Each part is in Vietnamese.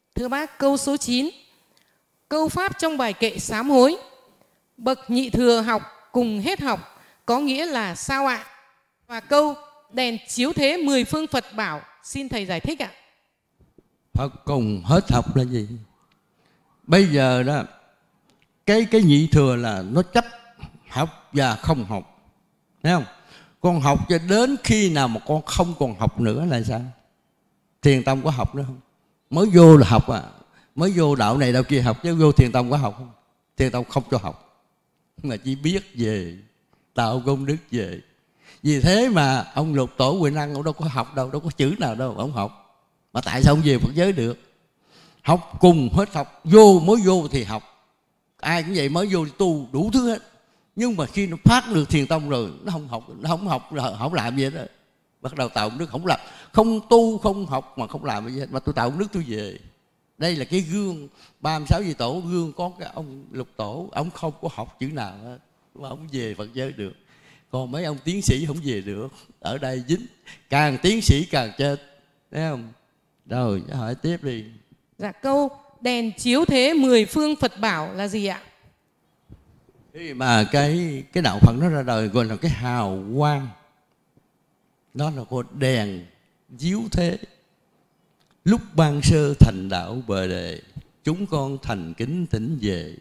Thưa bác, câu số 9. Câu pháp trong bài kệ sám hối: bậc nhị thừa học cùng hết học có nghĩa là sao ạ? Và câu đèn chiếu thế 10 phương Phật bảo, xin thầy giải thích ạ. Phật cùng hết học là gì? Bây giờ đó, cái nhị thừa là nó chấp học và không học, thấy không? Con học cho đến khi nào mà con không còn học nữa là sao? Thiền tông có học nữa không? Mới vô là học à, mới vô đạo này đạo kia học, chứ vô thiền tông có học không? Thiền tông không cho học, mà chỉ biết về tạo công đức về. Vì thế mà ông Lục Tổ Huệ Năng ông đâu có học đâu, đâu có chữ nào đâu ông học. Mà tại sao ông về Phật giới được? Học cùng hết học, mới vô thì học. Ai cũng vậy, mới vô thì tu đủ thứ hết. Nhưng mà khi nó phát được thiền tông rồi, nó không học, không làm gì hết đó. Bắt đầu tạo công đức, không làm, không tu, không học mà không làm gì hết. Mà tôi tạo công đức tôi về. Đây là cái gương 36 vị tổ, gương có cái ông Lục Tổ, ông không có học chữ nào hết, mà ông về Phật giới được. Còn mấy ông tiến sĩ không về được, ở đây dính, càng tiến sĩ càng chết, thấy không? Rồi hỏi tiếp đi. Dạ, câu đèn chiếu thế 10 phương Phật bảo là gì ạ? Khi mà cái đạo Phật nó ra đời gọi là cái hào quang, đó là con đèn chiếu thế. Lúc ban sơ thành đạo bồ đề, chúng con thành kính thỉnh về,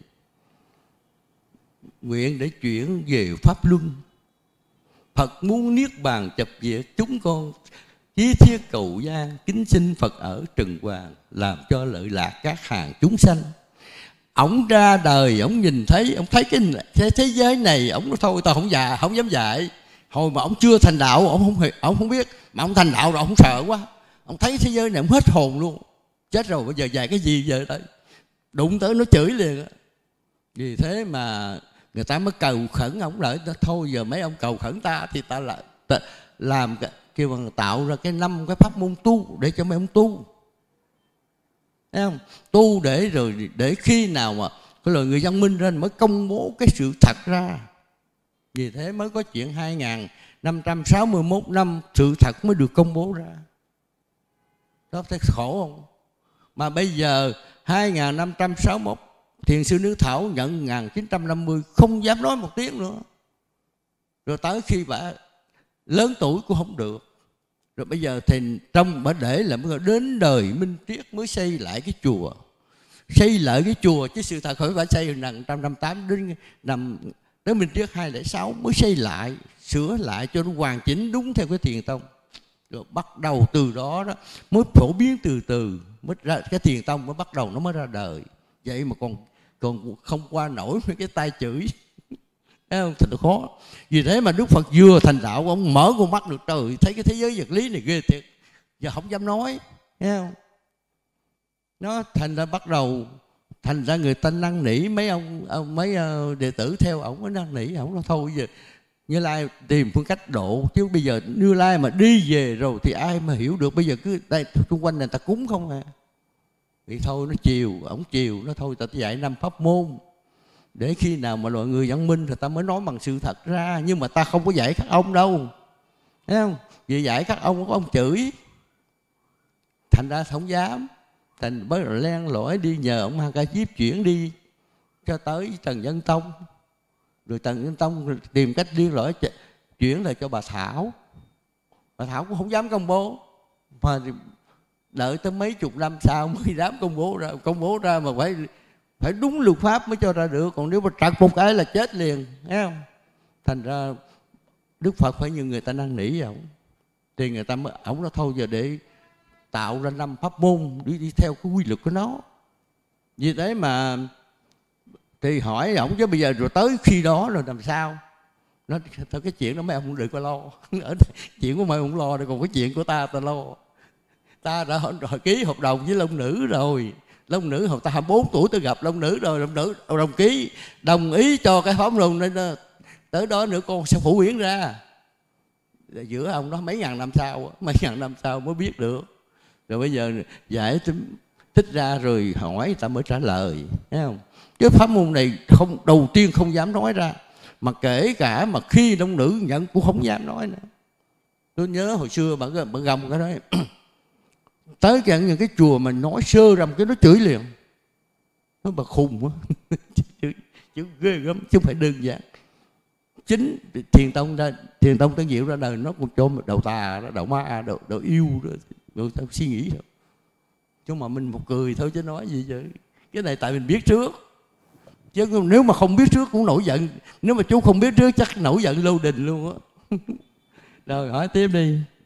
nguyện để chuyển về pháp luân. Phật muốn niết bàn chập diệt, chúng con chí thiết cầu gian, kính xin Phật ở trần hoàng, làm cho lợi lạc các hàng chúng sanh. Ông ra đời, ông nhìn thấy, ông thấy cái thế giới này, ông nói thôi tao không dám dạy. Hồi mà ông chưa thành đạo, ông không biết, mà ông thành đạo rồi ông sợ quá. Ông thấy thế giới này ông hết hồn luôn. Chết rồi, bây giờ dạy cái gì giờ đây? Đụng tới nó chửi liền. Vì thế mà người ta mới cầu khẩn ông lại, thôi giờ mấy ông cầu khẩn ta thì ta làm kêu bằng tạo ra cái 5 cái pháp môn tu để cho mấy ông tu. Thấy không? Tu để khi nào mà cái lời người văn minh lên mới công bố cái sự thật ra. Vì thế mới có chuyện 2561 năm sự thật mới được công bố ra. Đó thấy khổ không? Mà bây giờ 2561 Thiền sư Nước Thảo nhận 1950 không dám nói một tiếng nữa. Rồi tới khi bà lớn tuổi cũng không được. Rồi bây giờ thì trong bà để là đến đời Minh Triết mới xây lại cái chùa. Xây lại cái chùa chứ sự thật khỏi phải xây từ 1958 đến Minh Triết 206 mới xây lại, sửa lại cho nó hoàn chỉnh đúng theo cái thiền tông. Rồi bắt đầu từ đó mới phổ biến từ từ mới ra cái thiền tông mới bắt đầu nó mới ra đời. Vậy mà còn không qua nổi mấy cái tay chửi. Thấy không? Thật khó. Vì thế mà Đức Phật vừa thành đạo, ông mở con mắt được, trời, thấy cái thế giới vật lý này ghê thiệt, giờ không dám nói. Thấy không? Nó thành ra bắt đầu, thành ra người ta năn nỉ mấy đệ tử theo ổng, mới năn nỉ ổng là thôi giờ Như Lai tìm phương cách độ. Chứ bây giờ Như Lai mà đi về rồi thì ai mà hiểu được. Bây giờ cứ đây xung quanh này ta cúng không à. Thì thôi nó ổng chiều, nó thôi ta dạy 5 pháp môn. Để khi nào mà loại người văn minh thì ta mới nói bằng sự thật ra. Nhưng mà ta không có dạy các ông đâu. Thấy không? Vì dạy các ông có ông chửi. Thành ra không dám. Thành mới len lỏi đi nhờ ông Ma Ca Diếp chuyển đi cho tới Trần Nhân Tông. Rồi Trần Nhân Tông tìm cách liên lỏi chuyển lại cho bà Thảo. Bà Thảo cũng không dám công bố. Mà đợi tới mấy chục năm sau mới dám công bố ra mà phải đúng luật pháp mới cho ra được. Còn nếu mà trật một cái là chết liền. Thấy không? Thành ra Đức Phật phải như người ta năn nỉ ổng. Thì người ta mới, ổng nói thôi giờ để tạo ra 5 pháp môn đi theo cái quy luật của nó. Vì thế mà thì hỏi ổng chứ bây giờ rồi tới khi đó rồi làm sao? Nó thôi cái chuyện đó mấy ông không đừng có lo. Chuyện của mấy ông không lo, còn cái chuyện của ta lo. Ta đã rồi ký hợp đồng với Long Nữ rồi. Long Nữ hồi ta 24 tuổi tôi gặp Long Nữ rồi, Long Nữ đồng ký đồng ý cho cái pháp luân nên tới đó nữa con sẽ phổ biến ra. Giữa ông đó mấy ngàn năm sau mới biết được. Rồi bây giờ giải thích ra rồi hỏi người ta mới trả lời, thấy không? Cái pháp môn này đầu tiên không dám nói ra, mà kể cả mà khi Long Nữ nhận cũng không dám nói nữa. Tôi nhớ hồi xưa bà gầm cái đó Tới cả những cái chùa mà nói sơ rầm cái nó chửi liền. Nó bà khùng quá. Chứ ghê gớm, chứ không phải đơn giản. Chính Thiền Tông Tân Diệu ra đời nó một chỗ đầu tà, đầu ma, đầu yêu đó, người ta suy nghĩ thôi. Chứ mà mình một cười thôi chứ nói gì chứ. Cái này tại mình biết trước. Chứ nếu mà không biết trước cũng nổi giận. Nếu mà chú không biết trước chắc nổi giận lâu đình luôn á. Rồi hỏi tiếp đi.